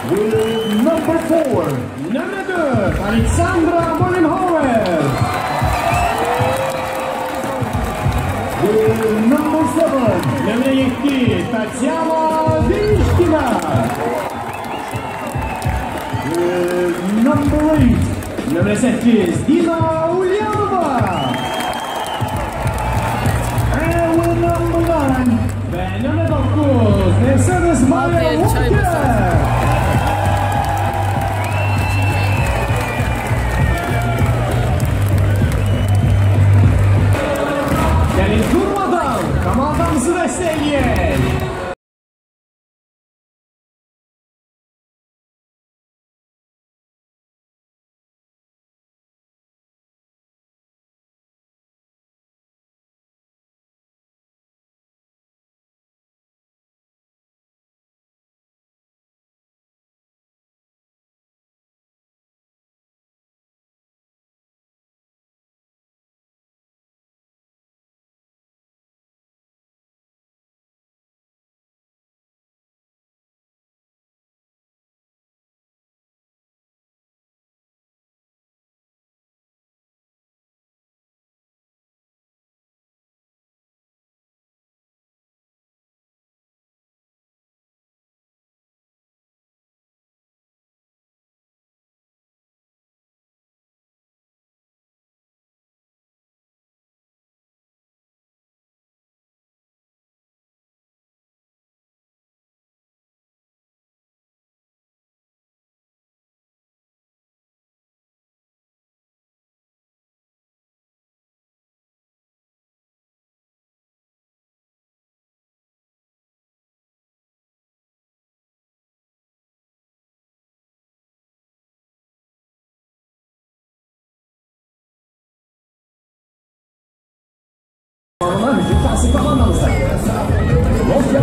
With number 4, Numéro 2, Alexandra Mollenhauer. With number 7, Numéro 7, Tatiana Vishkina. with number 8, Numéro 7, Dina Ulyanova. and with number 9, Ve numéro 9, Mercedes Maria Walker. Gelin durmadan komandamızı destekleyin. Onlar hücum tahsil komandamızda. Lofya.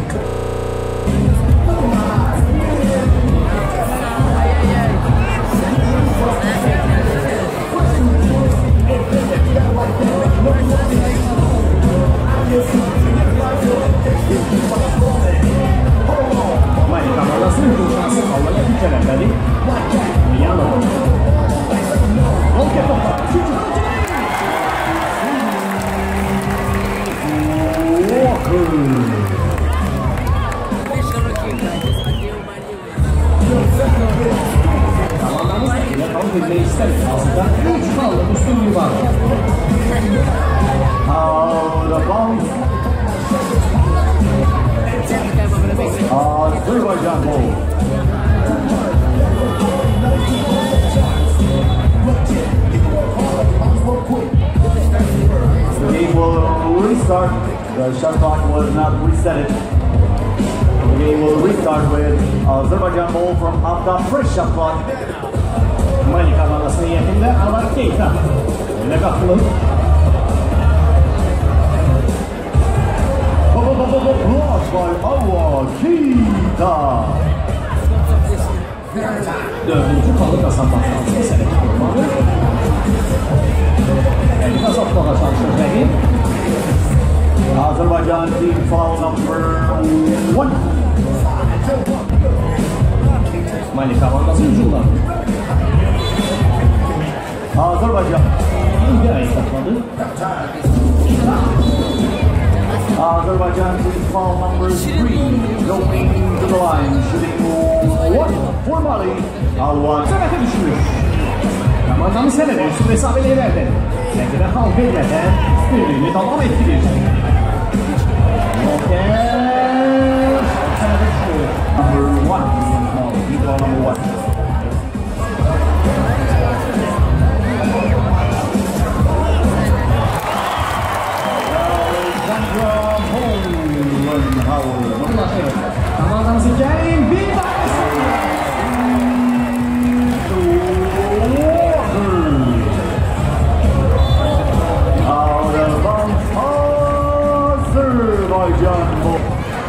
Mali komandasının hücum tahsil havaya hüccelerleri. Ulyanova. Lofya topa. Komandamız yakalım bilmeyi ister. Aslında 3 kaldı üstünlüğü var. out of bounds. Azerbaijan ball. The game will restart. The shot clock was not reset. The game will restart with Azerbaijan ball from after fresh shot clock. Mali komandasının yakında Alar Keita. Öyle katılım. Blocked by Awa Keita. Dördüncü kalı kazanmak lazım. Sene kurmalı. Yani kazanmaya çalışıyor Regi. Azerbaijan team foul number 1. Mali komandası hücumda. Azerbaijan. Hangi ayı katmadı? Azerbaijan team foul number 3. Going to the line. Shooting 1 for Mali. Alwan. Senete düşmüş. Komandamız senede üstü mesafeliği verdi. Senede halk edilmeden üstünlüğünü devam ettirir. Noker. Senede düşmüş. Number 1. Team foul number 1. Komandamızın gelin bir tanesi. Out of bounds, Azerbaijan ball.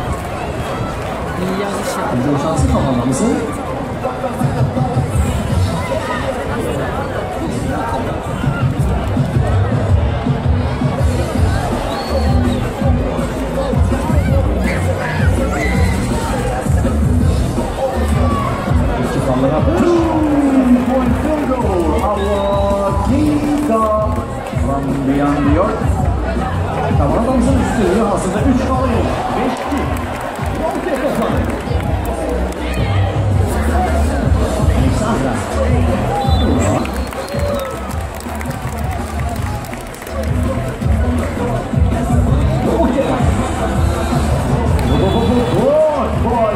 Hücum şansı komandamızın. ediyor. Komandamızın üstünlüğü aslında 3 kalıyor. 5-2. Volker topladı. Alexandra. Volker. Gol.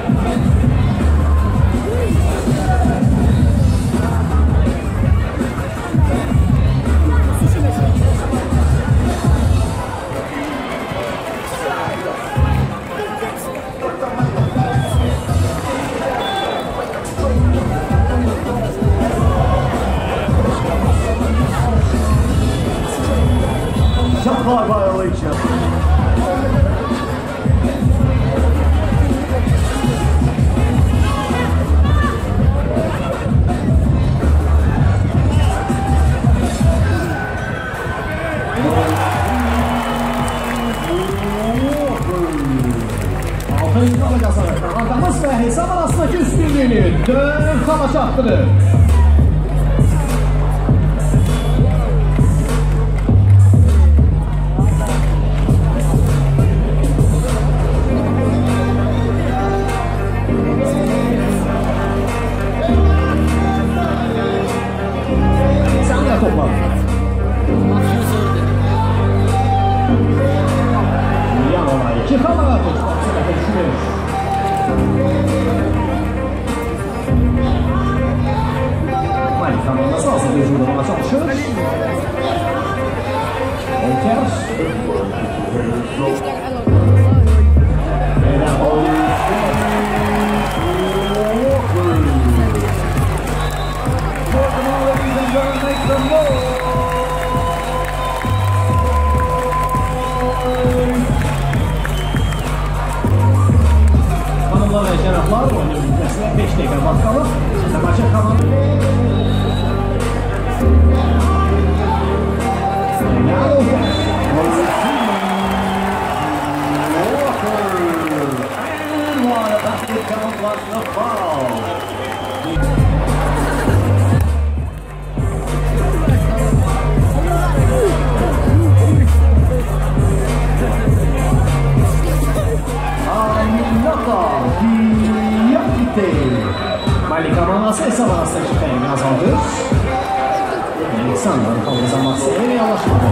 Shot clock violation. Altıncı kalacağız. Komandamız ve hesap arasındaki üstünlüğünü 4 kala çarptırır. Tamamlaması aslında uygulama çalışır. Volker. Hanımlar ve cerrahlar oyunun bitmesine 5 dakika bakalım. Şimdi maça kalan Malika manası hesap arasındaki feyni azaldır. İnsanlar kavrazaması en yavaşladı.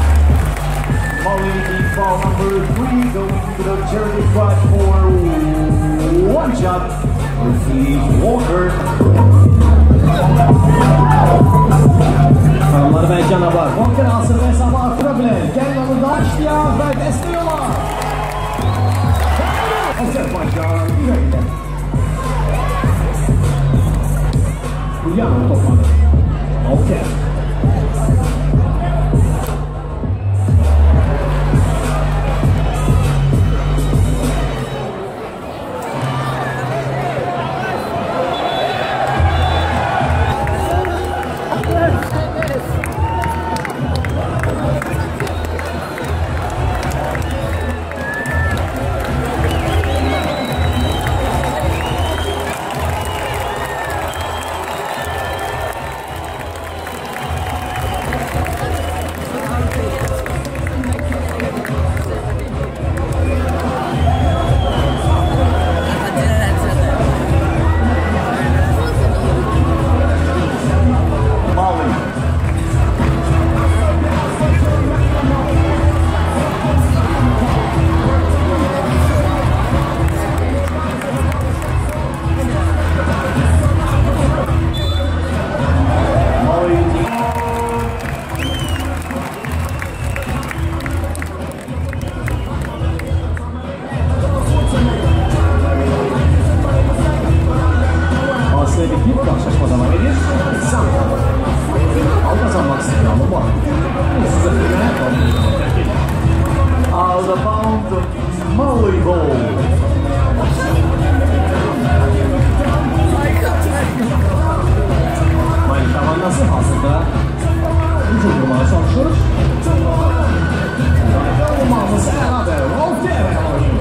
Molly, ball number 3, going to the charity spot for one shot. Receives Walker. Hanımlar ve canavar, Walker asır ve hesabı artırabilir. Gel yolunda işleyen ve besliyorlar. Azerbaycan yürekte. Uyan topladı. Walker. Bir karşılaşma devam ediyor. Sen al kazanmak istiyor ama bak. Size Out of bounds, Molly Ball. Malika manası aslında hücum bulmaya çalışıyor. Olmamız herhalde Volker oynuyor.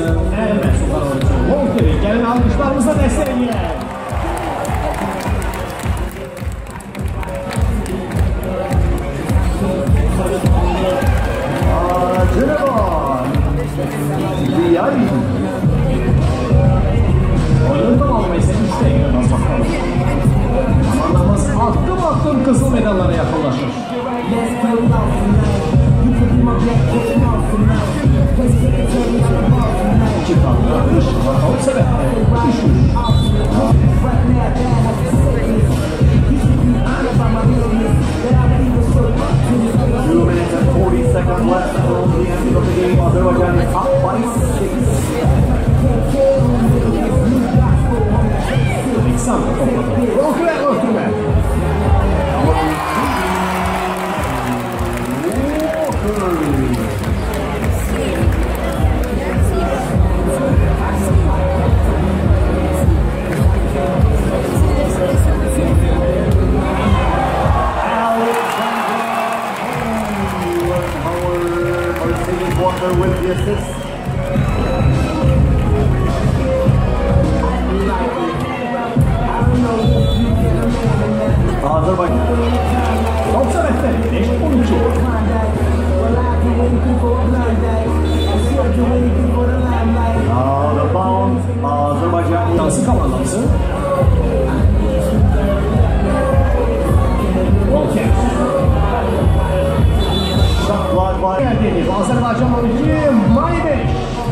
komandasının en mensupları oyuncu Volker'i gelin alkışlarımızla destekleyin. Cirebon Diaby. Oyunun tamamı ise 3'te girmez bakalım. Komandamız adım kızıl medallara yakınlaşır. İki kaldı atış, bakalım sebeple düşmüş. 2 minutes and 40 seconds left from the end of the game. Azerbaijan is up by 6. Alexander topladı. Volker Örtürme. With the assist. Azerbaijan. 90'da 5-12. Out of bounds. Azerbaijan. Dansı komandamızı. Volker. Shot blocked by Azerbaycan oyuncu Maybeş.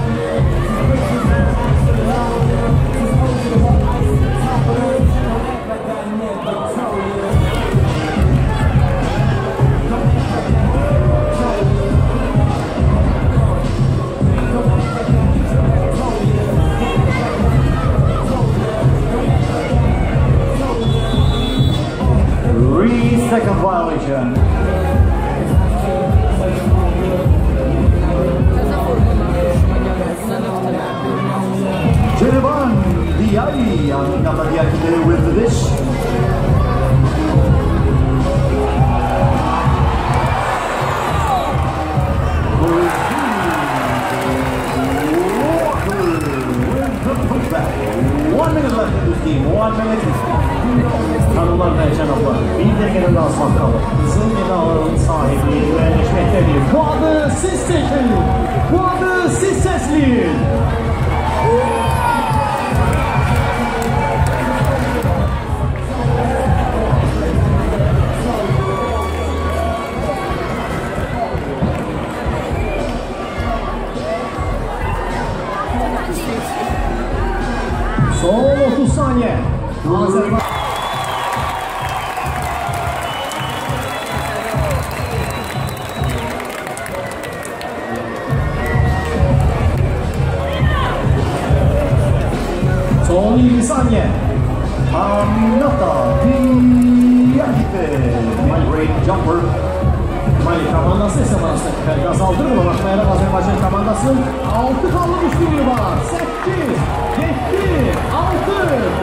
Second violation. Cirebon Diaby ang nakadiyakite with the dish. One minute left in this game. 1 minute. Hanımlar ve canımlar, bir de gelin asmak kalır. Kızıl medalların sahibi yerleşmektedir. Bu adı siz seçin. Bu adı siz sesleyin. Son 30 saniye. Azerbaycan. Son 20 saniye. Aminata Diakite. My great jumper. Mali komandası ise Manastır. Gaz aldırmamak Mayra Azerbaycan komandasının 6 kallı üstünlüğü var. 8, 7, 6.